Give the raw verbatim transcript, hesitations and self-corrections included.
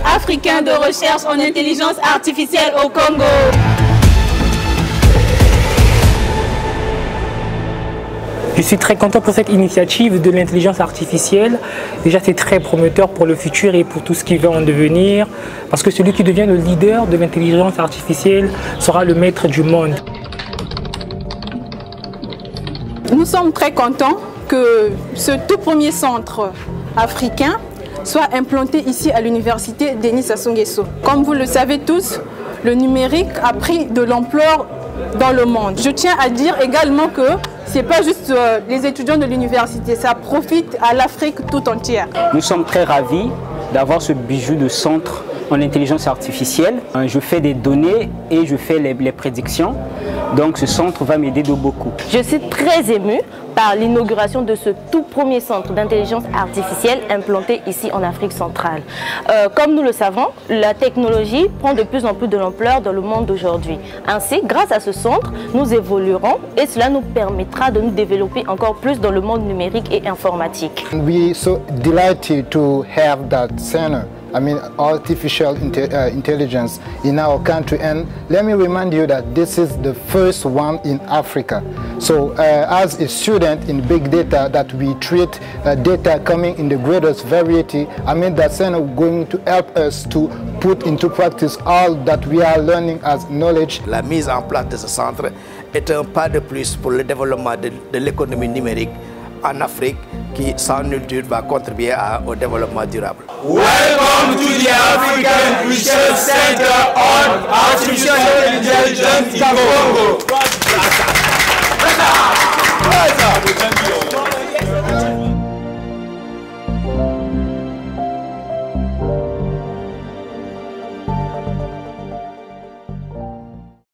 africain de recherche en intelligence artificielle au Congo. Je suis très content pour cette initiative de l'intelligence artificielle. Déjà, c'est très prometteur pour le futur et pour tout ce qui va en devenir, parce que celui qui devient le leader de l'intelligence artificielle sera le maître du monde. Nous sommes très contents que ce tout premier centre africain soit implanté ici à l'université Denis Sassou Nguesso. Comme vous le savez tous, le numérique a pris de l'ampleur dans le monde. Je tiens à dire également que ce n'est pas juste euh, les étudiants de l'université, ça profite à l'Afrique tout entière. Nous sommes très ravis d'avoir ce bijou de centre en intelligence artificielle. Je fais des données et je fais les, les prédictions. Donc ce centre va m'aider de beaucoup. Je suis très émue par l'inauguration de ce tout premier centre d'intelligence artificielle implanté ici en Afrique centrale. Euh, comme nous le savons, la technologie prend de plus en plus de l'ampleur dans le monde d'aujourd'hui. Ainsi, grâce à ce centre, nous évoluerons et cela nous permettra de nous développer encore plus dans le monde numérique et informatique. We are so delighted to have that center. I mean, artificial inte uh, intelligence in our country, and let me remind you that this is the first one in Africa. So, uh, as a student in big data, that we treat uh, data coming in the greatest variety, I mean, that center going to help us to put into practice all that we are learning as knowledge. La mise en place de ce centre est un pas de plus pour le développement de, de l'économie numérique en Afrique, qui sans nul doute va contribuer à, au développement durable. Welcome to the African Research Center on Artificial Intelligence in Congo.